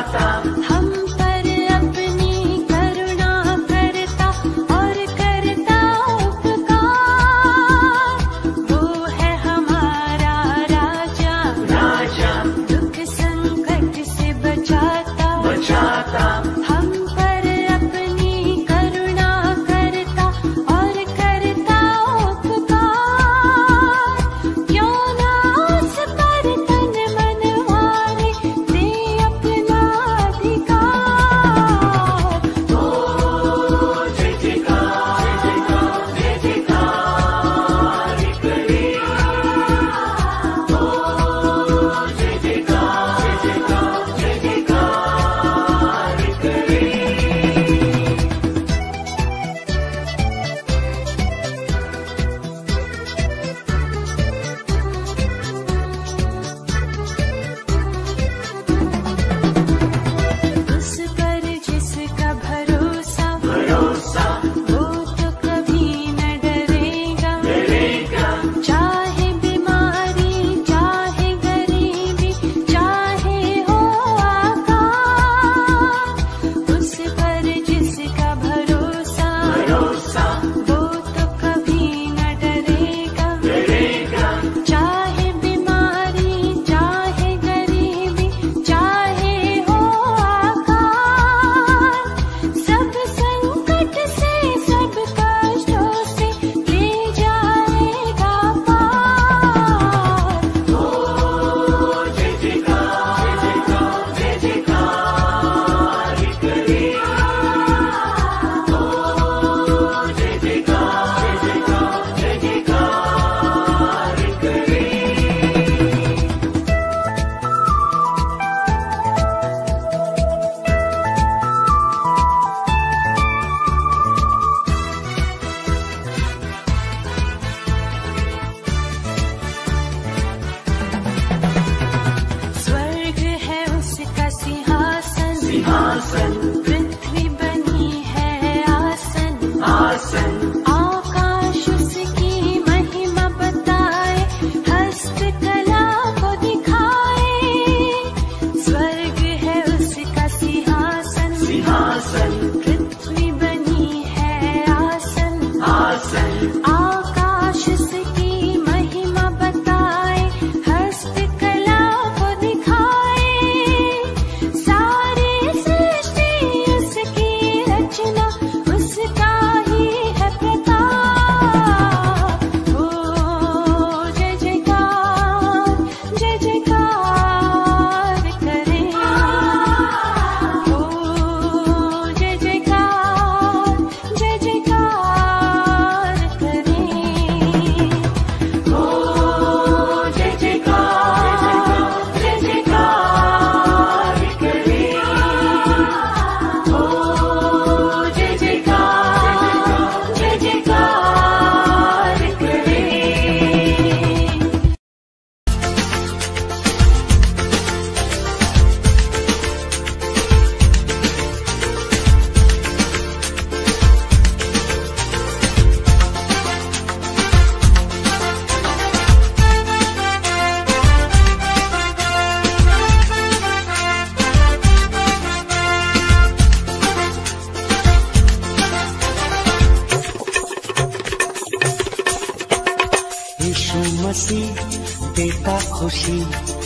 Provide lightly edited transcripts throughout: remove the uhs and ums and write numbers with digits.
देता खुशी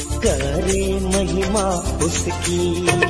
करे महिमा उसकी।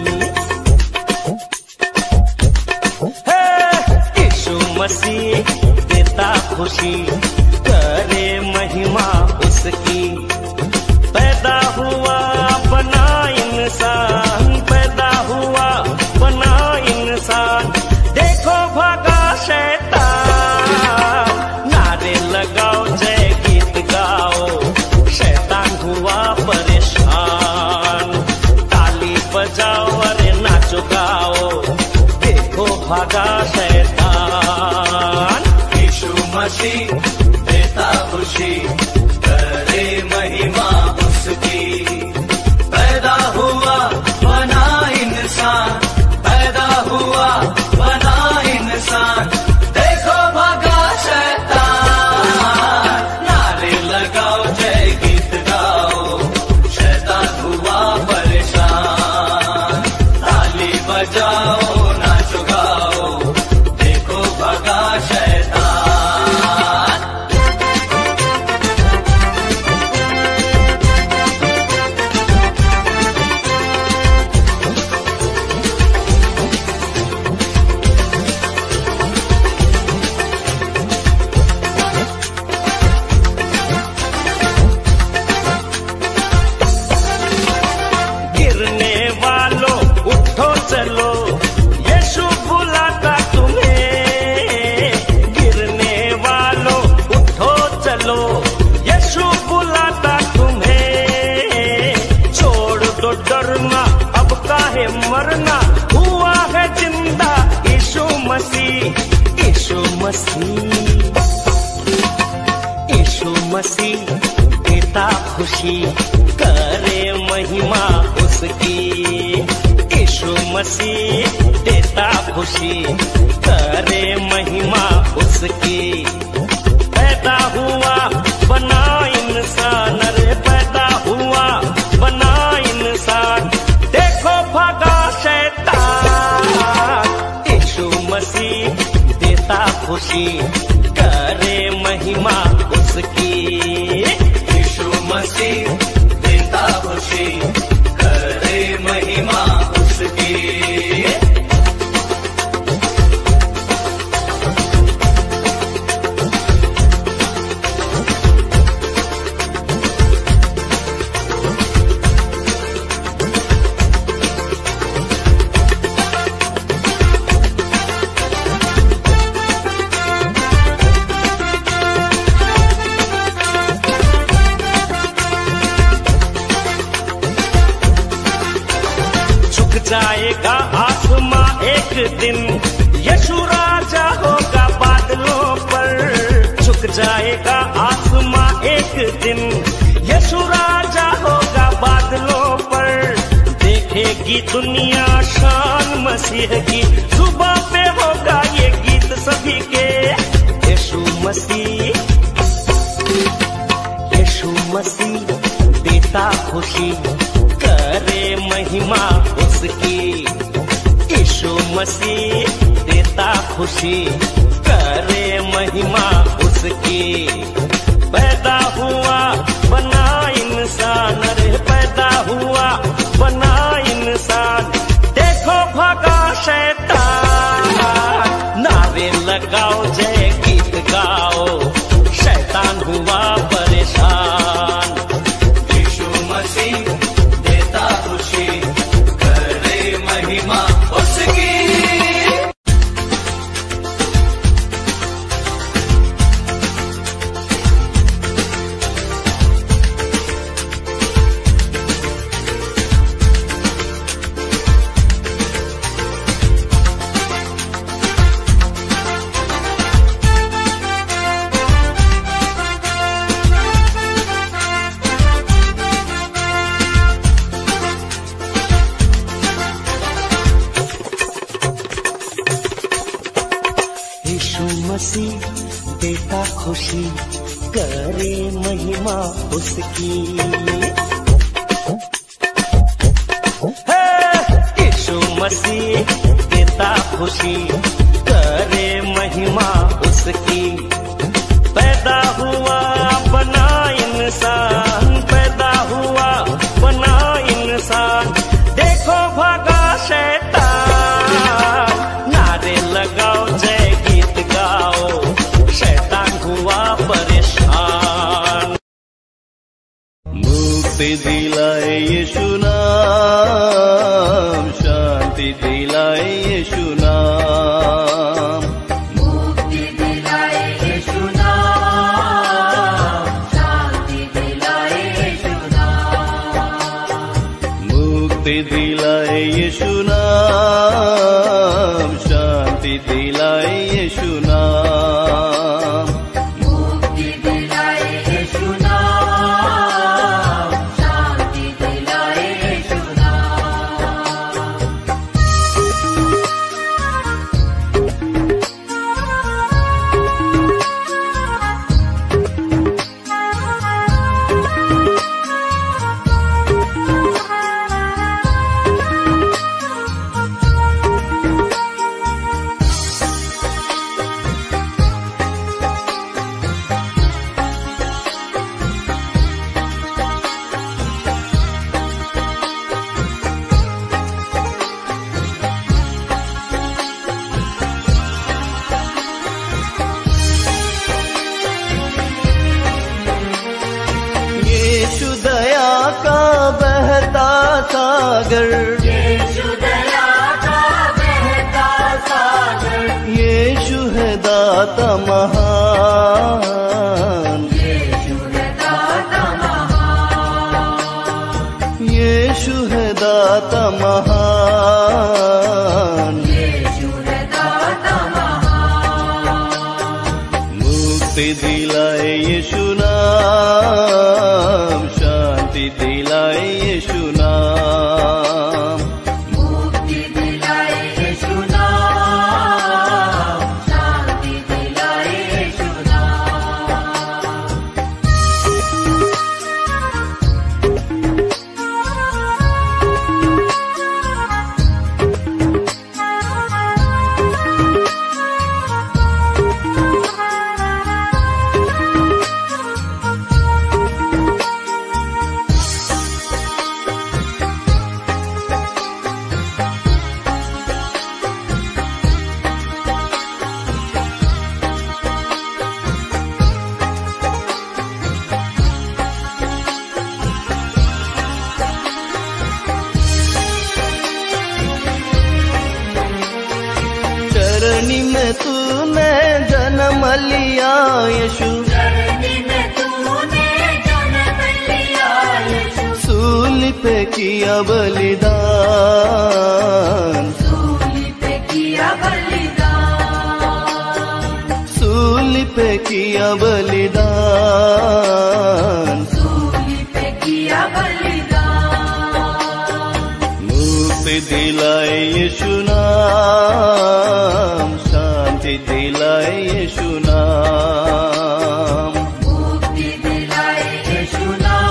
यीशु मसीह देता खुशी करे महिमा उसकी। पैदा हुआ बना इंसान, पैदा हुआ बना इंसान, देखो भागा शैतान। नारे लगाओ जय गीत गाओ, शैतान हुआ परेशान। ताली बजाओ अरे नाचो गाओ, देखो भागा शैतान। यीशु मसीह देता खुशी करे महिमा उसकी। पैदा हुआ बना इंसान, पैदा हुआ बना इंसान, देखो भागा शैतान। नारे लगाओ जय गीत गाओ, शैतान हुआ परेशान। बजाओ नाचो गाओ, देखो भगा शैतान। गिरने वालों उठो चलो, यीशु बुलाता तुम्हें। गिरने वालों उठो चलो, यीशु बुलाता तुम्हें। छोड़ दो डरना, अब काहे मरना, हुआ है जिंदा यीशु मसीह। यीशु मसीह, यीशु मसीह देता खुशी, करे महिमा उसकी। यीशु मसीह देता खुशी, करे महिमा उसकी। पैदा हुआ बना इंसान, रे पैदा हुआ बना इंसान, देखो भागा शैतान। यीशु मसीह देता खुशी, करे महिमा उसकी। यीशु मसीह देता खुशी, करे महिमा उसकी। जाएगा आसमां एक दिन, यीशु राजा होगा बादलों पर। झुक जाएगा आसमां एक दिन, यीशु राजा होगा बादलों पर। देखेगी दुनिया शान मसीह की, सुबह पे होगा ये गीत सभी के। यीशु मसीह, यीशु मसीह देता खुशी, करे महिमा उसकी। यीशु मसीह देता खुशी, करे महिमा उसकी। पैदा हुआ बना इंसान, रे पैदा हुआ बना इंसान, देखो भागा शैतान। नारे लगाओ, जय गीत गाओ, शैतान हुआ परेशान। यीशु मसीह देता खुशी, करे महिमा उसकी। यीशु मसीह देता खुशी, करे महिमा उसकी। हे! यीशु मसीह देता खुशी, करे महिमा उसकी। पैदा हुआ बना इंसान, पैदा हुआ बना इंसान, देखो भागा शैतान। नारे लगाओ, जय गीत गाओ, शैतान हुआ परेशान। मुक्ति दिलाए यीशु नाम, शांति दिलाए यीशु नाम। मुक्ति दिलाए यीशु नाम, शांति दिलाए यीशु नाम। मुक्ति दिलाए यीशु नाम, शांति दिलाए यीशु नाम। मुक्ति दिलाए यीशु नाम, शांति दिलाए यीशु नाम। दाता महान, यीशु है दाता महान, यीशु है दाता महान, यीशु है दाता महान। मुक्ति दिलाए यीशु नाम, शांति दिलाए यीशु नाम, मुक्ति दिलाए यीशु नाम, शांति दिलाए यीशु चरनी में तूने जन्म लिया यीशु, चरनी में तूने जन्म लिया यीशु, सूली पे किया बलिदान, सूली पे किया बलिदान, सूली पे किया बलिदान, सूली पे किया बलिदान। मुक्ति दिलाए यीशु नाम, शांति दिलाए यीशु नाम, मुक्ति दिलाए यीशु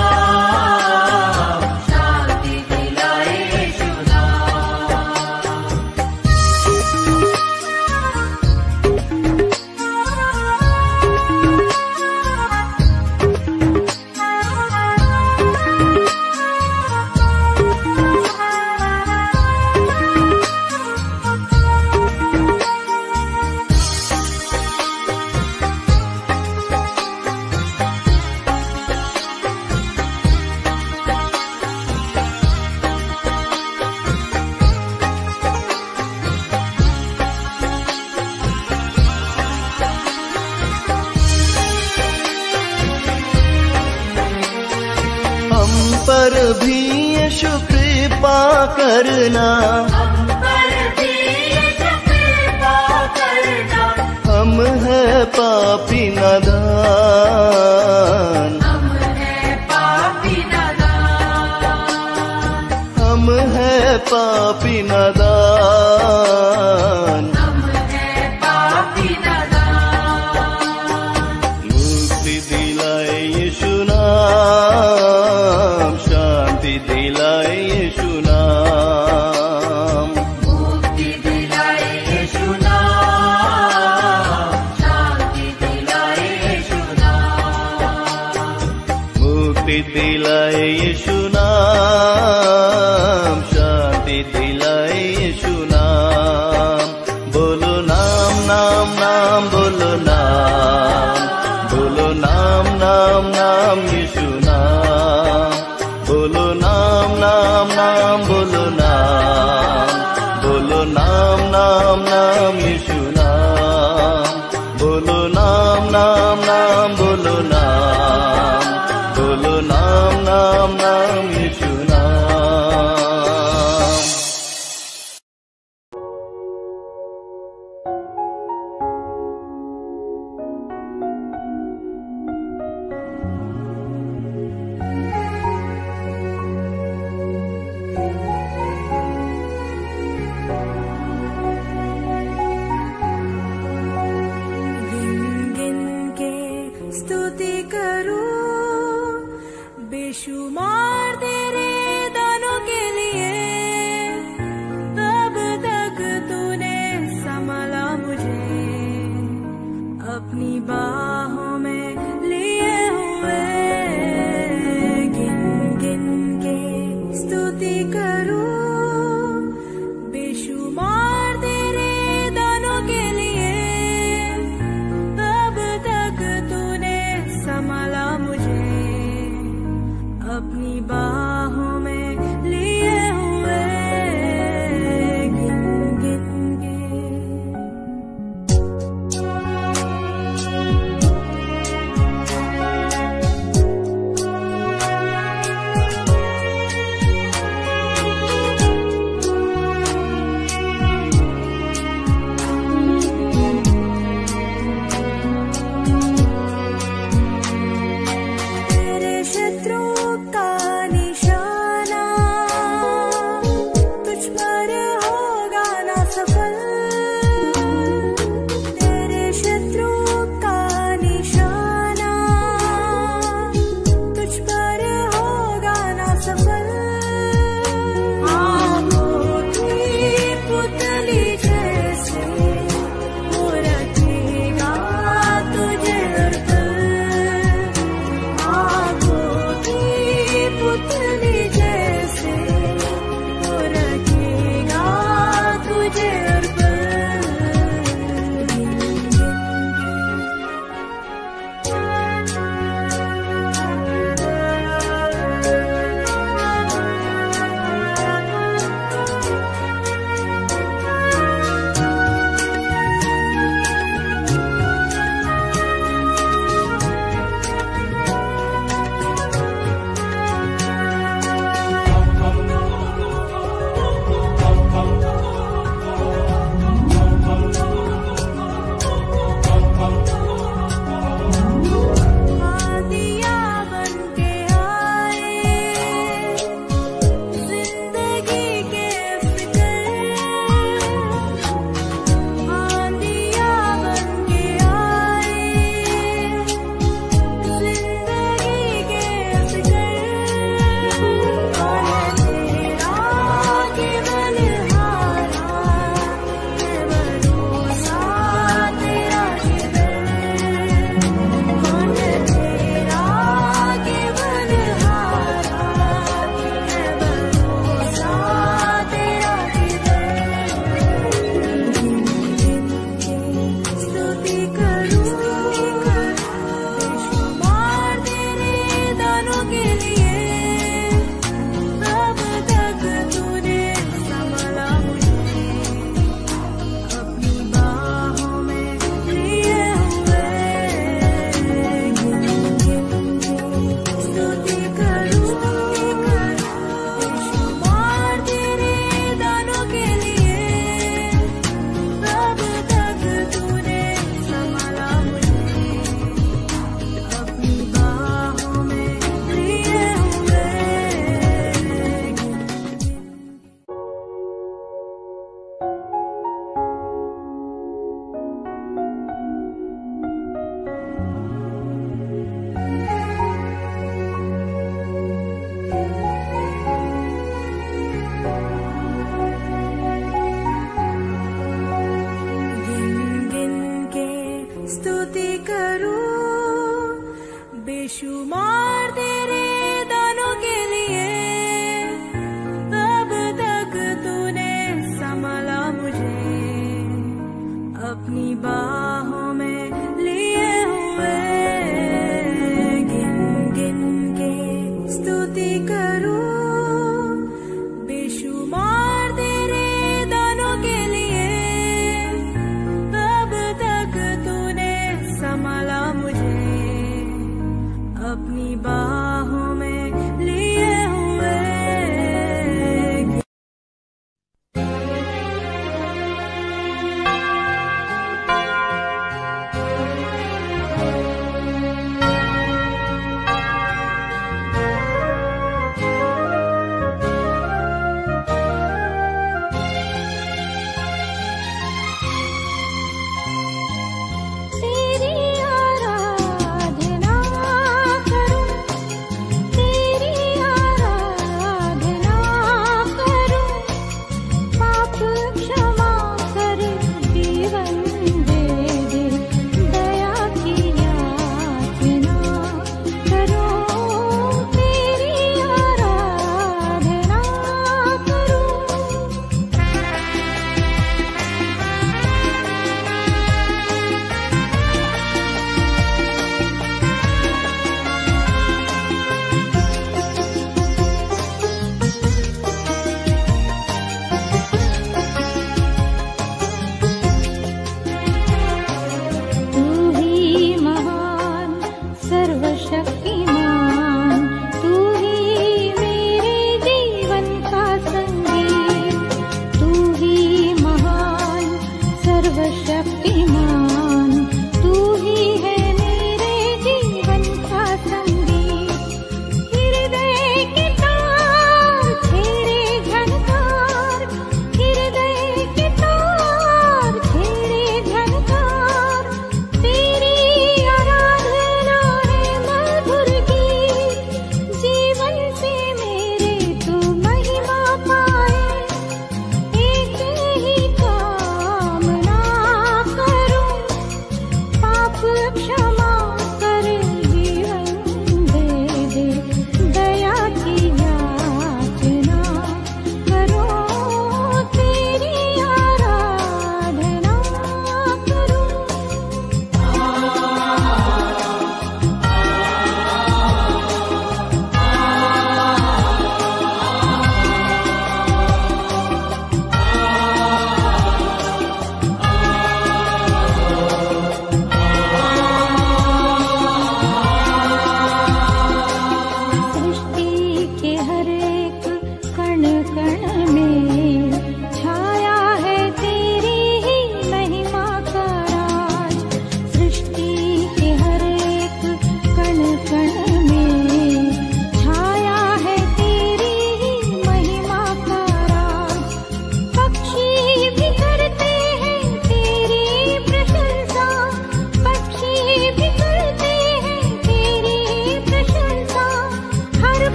नाम, शांति दिलाए यीशु हम पर भी यीशु कृपा करना, हम पर भी यीशु कृपा करना, हम है पापी नादान, हम है पापी नादान, हम है पापी नादान, हम है पापी नादान। मुक्ति दिलाए यीशु नाम, शांति दिलाए यीशु नाम, मुक्ति दिलाए यीशु नाम, शांति दिलाए यीशु नाम, मुक्ति दिलाए यीशु नाम, शांति दिलाए यीशु नाम। बोलो नाम नाम नाम, बोलो नाम, बोलो नाम नाम नाम यीशु नाम, बोलो नाम नाम नाम, बोलो नाम, बोलो नाम नाम नाम यीशु नाम, बोलो नाम नाम नाम, बोलो नाम, बोलो नाम नाम नाम यीशु नाम। गिन गिन के स्तुति करूं, बेशुमार तेरे दानों के लिए। कब तक तूने संभाला मुझे।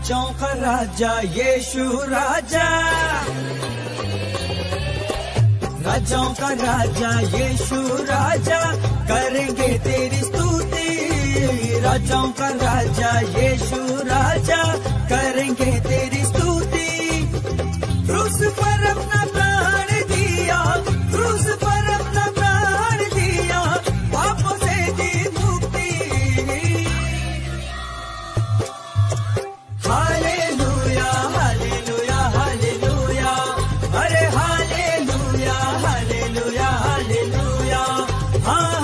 राजाओं का राजा यीशु राजा, राजाओं का राजा यीशु राजा, करेंगे तेरी स्तुति। राजाओं का राजा यीशु राजा, करेंगे तेरी स्तुति। क्रूस पर अपना प्राण दिया, क्रूस पर अपना प्राण दिया, पापों से दी मुक्ति। हालेलुया हालेलुया हालेलुया, अरे हालेलुया हालेलुया हालेलुया, हाँ